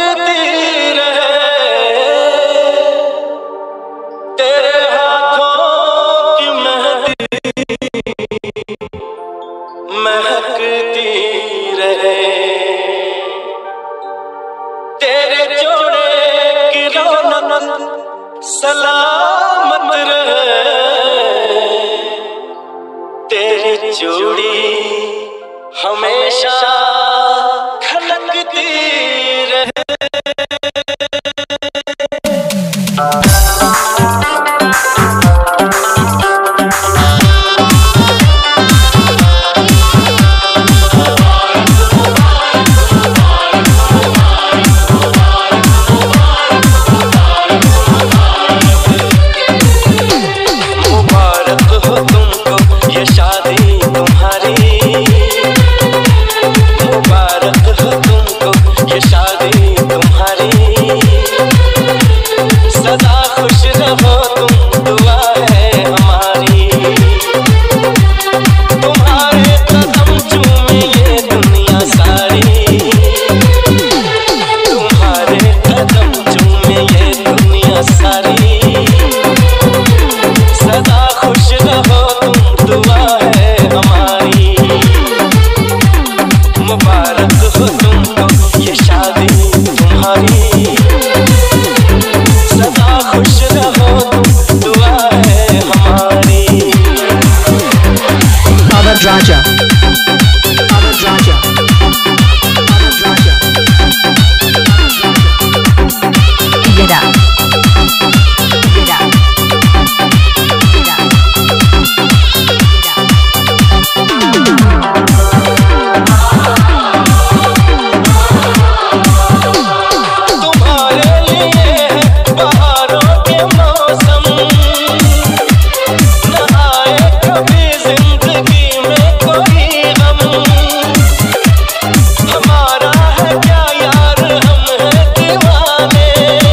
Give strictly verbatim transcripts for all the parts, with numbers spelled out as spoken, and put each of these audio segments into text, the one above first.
चमकती रहे, तेरे हाथों की मेहंदी महकती रहे, तेरे जोड़े की रौनक सलामत रहे, तेरी जोड़ी हमेशा खनकती रहे। Raja, Avan Raja, Avan Raja, Get up, get up, get up, तुम्हारे लिए बहारों के मौसम न आए कभी जिंदगी में कोई गम, हमारा है क्या यार हम हैं दीवाने,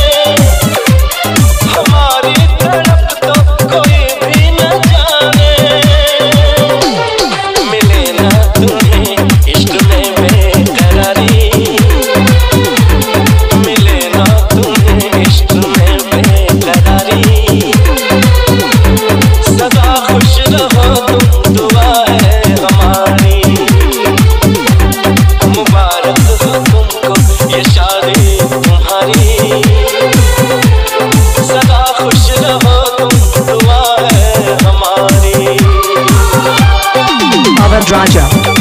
हमारी तड़प तो कोई भी न जाने, मिले ना तुम्हें इश्क में बेकरारी, मिले ना तुम्हें इश्क में बेकरारी, सदा खुश रहो तुम दुआ है हमारी, मुबारक हो तुमको ये शादी तुम्हारी, सदा खुश रहो तुम दुआ है हमारी। Avan Raja.